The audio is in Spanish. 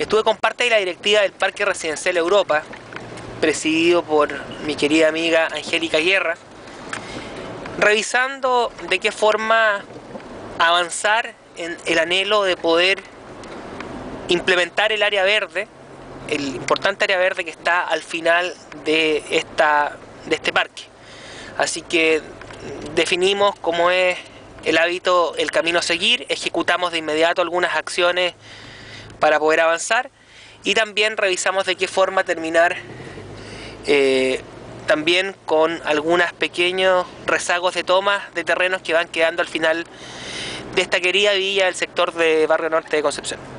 Estuve con parte de la directiva del Parque Residencial Europa, presidido por mi querida amiga Angélica Guerra, revisando de qué forma avanzar en el anhelo de poder implementar el área verde, el importante área verde que está al final de este parque. Así que definimos cómo es el hábito, el camino a seguir, ejecutamos de inmediato algunas acciones para poder avanzar y también revisamos de qué forma terminar también con algunos pequeños rezagos de tomas de terrenos que van quedando al final de esta querida villa del sector de Barrio Norte de Concepción.